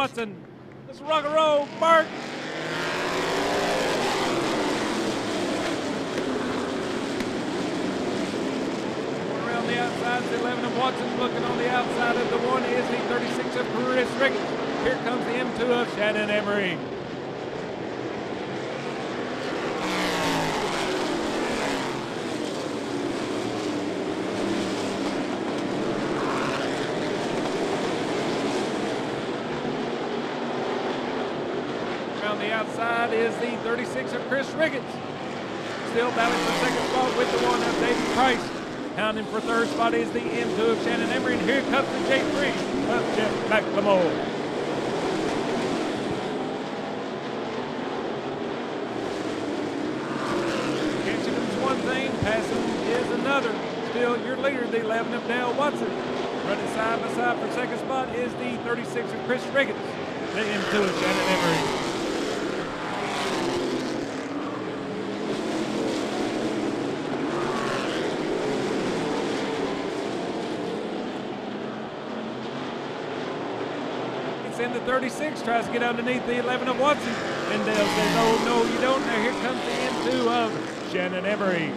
Watson. Let's rock and roll, Bart. Around the outside is the 11 of Watson. Looking on the outside of the 1 is the 36 of Chris Ricketts. Here comes the M2 of Shannon Emery. Around the outside is the 36 of Chris Ricketts. Still battling for second spot with the 1 of David Price. Hounding for third spot is the M2 of Shannon Emery. And here comes the J3 of Jeff McLemore. Passing is another. Still your leader, the 11 of Dale Watson. Running side by side for second spot is the 36 of Chris Ricketts. The M2 of Shannon Emery. It's in the 36, tries to get underneath the 11 of Watson. And Dale says, oh no, you don't. Now here comes the M2 of Shannon Emery.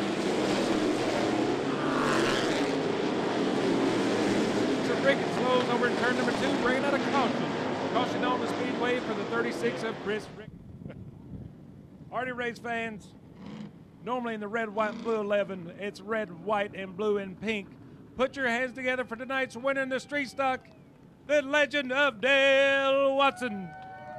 Ricketts slows over in turn number 2, bringing out a caution. Caution on the Speedway for the 36 of Chris Ricketts. Hardy race fans, normally in the red, white, and blue 11, it's red, white, and blue and pink. Put your hands together for tonight's winner in the street stock, the legend of Dale Watson.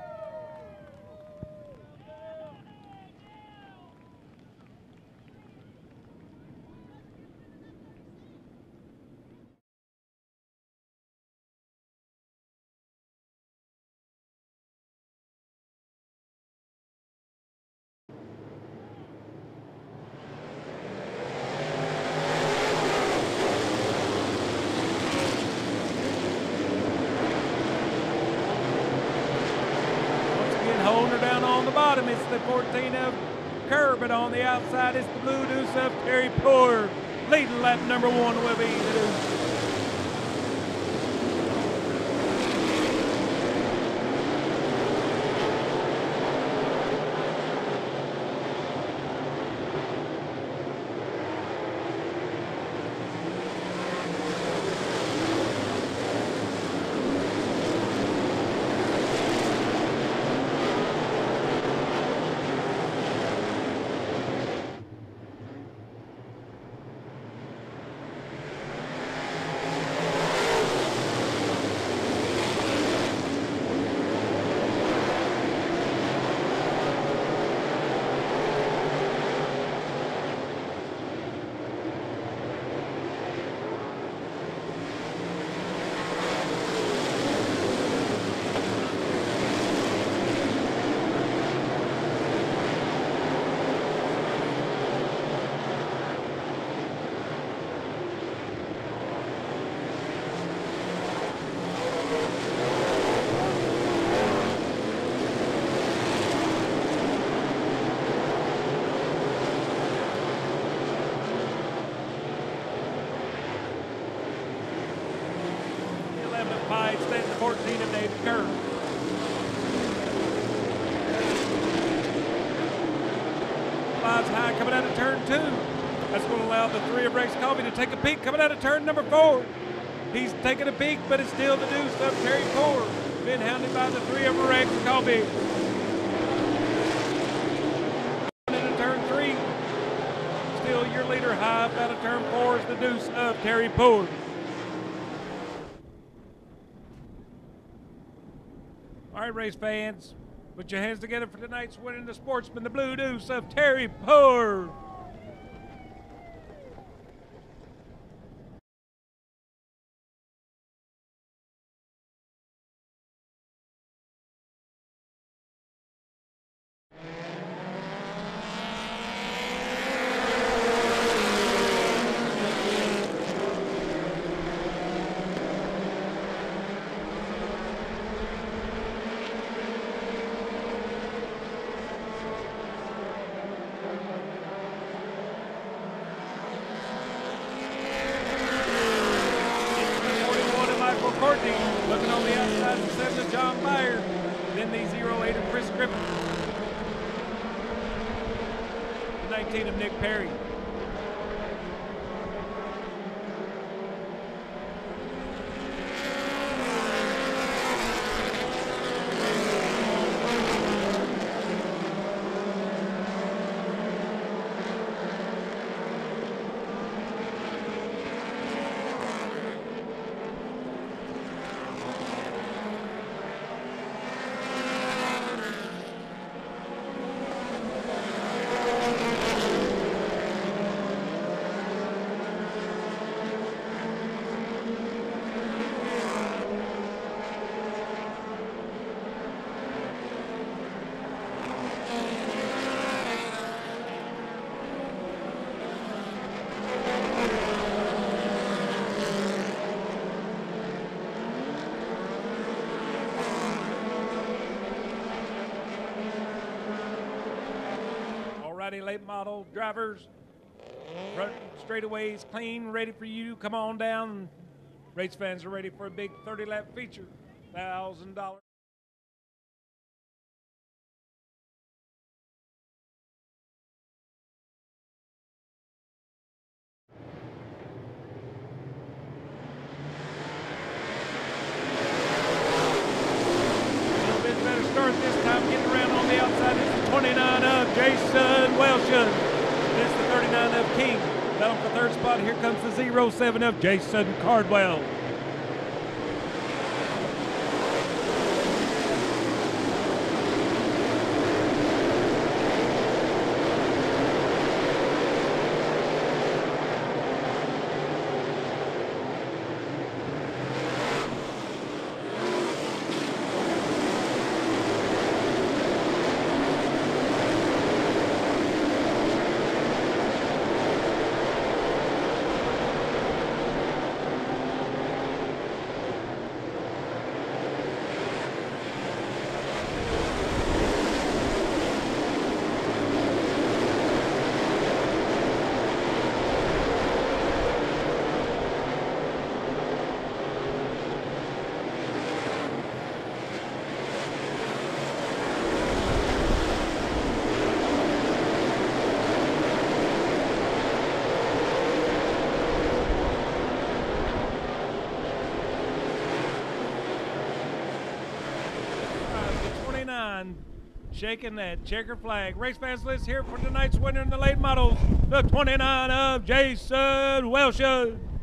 Holding her down on the bottom, it's the 14 of Kerr, but on the outside it's the Blue Deuce of Terry Poor. Leading lap number 1 will be the Deuce. Pine, standing the 14 of David Kerr. Flies high coming out of turn 2. That's going to allow the 3 of Rex Colby to take a peek coming out of turn number 4. He's taking a peek, but it's still the Deuce of Terry Poor. Been hounded by the 3 of Rex Colby. Into turn 3. Still your leader high up out of turn 4 is the Deuce of Terry Poor. All right, race fans, put your hands together for tonight's winner, the Sportsman, the Blue Deuce of Terry Poor. 08 of Chris Griffin. The 19 of Nick Perry. Late model drivers, front straightaways clean, ready for you. Come on down. Race fans are ready for a big 30-lap feature, $1,000. Start this time, getting around on the outside. This is 29 of Jason Welshon. This is the 39 of King. Down for third spot. Here comes the 07 of Jason Cardwell. Shaking that checker flag. Race fans, let's hear for tonight's winner in the late models, the 29 of Jason Welshon.